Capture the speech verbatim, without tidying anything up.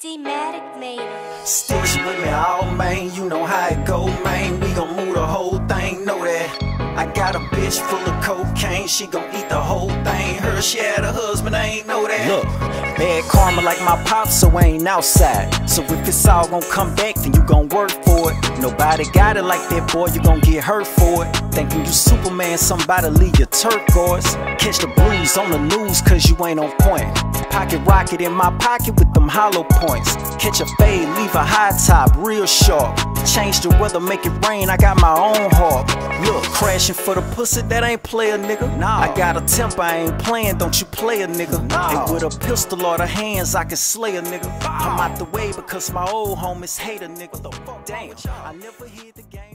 C-Matic made it. Sticks with me all, man, you know how it go, man. We gon' move the whole thing, know that. I got a bitch full of cocaine, she gon' eat the whole thing. Her she had a husband, I ain't know that. Look, bad karma like my pops, so I ain't outside. So if it's all gon' come back, then you gon' work for it. Nobody got it like that, boy, you gon' get hurt for it. Thinking you Superman, somebody leave your turquoise. Catch the blues on the news, cause you ain't on point. Pocket rocket in my pocket with them hollow points. Catch a fade, leave a high top, real sharp. Change the weather, make it rain, I got my own heart. Look, crashing for the pussy, that ain't play a nigga. Nah. I got a temper, I ain't playing, don't you play a nigga. Nah. And with a pistol or the hands, I can slay a nigga. I'm out the way because my old homies hate a nigga. Damn, I never hit the game.